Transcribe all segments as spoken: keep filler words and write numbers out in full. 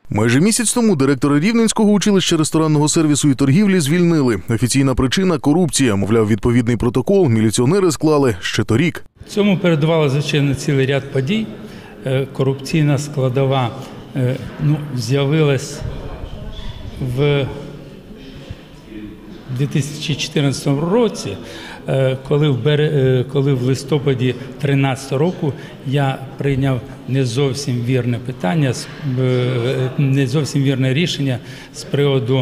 Майже місяць тому директора Рівненського училища ресторанного сервісу і торгівлі звільнили. Офіційна причина – корупція. Мовляв, відповідний протокол міліціонери склали ще торік. Цьому передувало, звичайно, цілий ряд подій. Корупційна складова ну, з'явилась в дві тисячі чотирнадцятому році, коли в, бер... коли в листопаді дві тисячі тринадцятого року я прийняв не зовсім вірне питання, не зовсім вірне рішення з приводу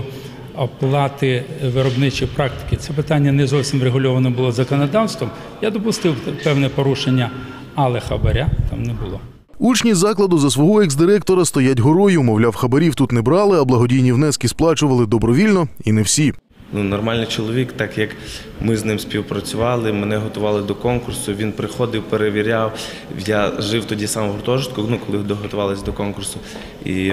оплати виробничої практики. Це питання не зовсім врегульовано було законодавством. Я допустив певне порушення, але хабаря там не було. Учні закладу за свого екс-директора стоять горою. Мовляв, хабарів тут не брали, а благодійні внески сплачували добровільно і не всі. Ну, нормальний чоловік, так як ми з ним співпрацювали, мене готували до конкурсу, він приходив, перевіряв. Я жив тоді сам в гуртожитку, ну, коли доготувалися до конкурсу. І,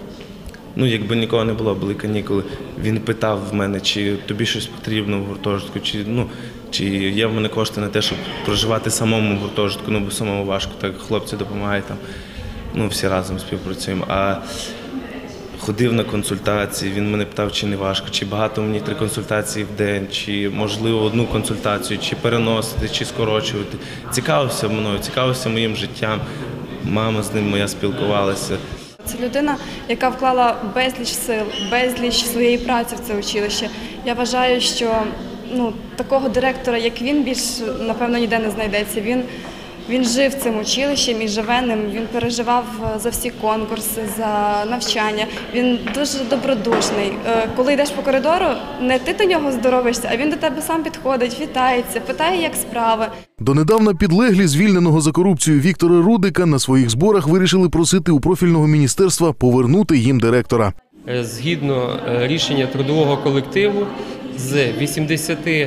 ну, якби нікого не було, були канікули. Він питав в мене, чи тобі щось потрібно в гуртожитку, чи, ну, чи є в мене кошти на те, щоб проживати самому в гуртожитку, ну, бо самому важко, так хлопці допомагають там, ну, всі разом співпрацюємо. А ходив на консультації, він мене питав, чи не важко, чи багато мені три консультації в день, чи можливо одну консультацію, чи переносити, чи скорочувати. Цікавився мною, цікавився моїм життям. Мама з ним моя спілкувалася. Це людина, яка вклала безліч сил, безліч своєї праці в це училище. Я вважаю, що ну, такого директора, як він, більш, напевно, ніде не знайдеться. Він Він жив цим училищем і живе ним, він переживав за всі конкурси, за навчання. Він дуже добродушний. Коли йдеш по коридору, не ти до нього здоровишся, а він до тебе сам підходить, вітається, питає, як справи. Донедавна підлеглі звільненого за корупцію Віктора Рудика на своїх зборах вирішили просити у профільного міністерства повернути їм директора. Згідно рішення трудового колективу, з вісімдесяти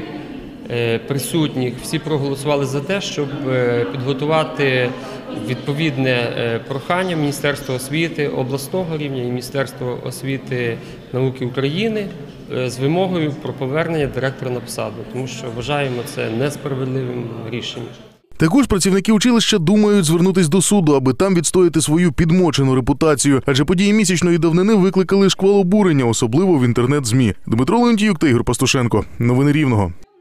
присутніх всі проголосували за те, щоб підготувати відповідне прохання Міністерства освіти обласного рівня і Міністерства освіти і науки України з вимогою про повернення директора на посаду, тому що вважаємо це несправедливим рішенням. Також працівники училища думають звернутись до суду, аби там відстояти свою підмочену репутацію. Адже події місячної давнини викликали шквал обурення, особливо в інтернет-змі. Дмитро Леонтіюк та Ігор Пастушенко. Новини Рівного.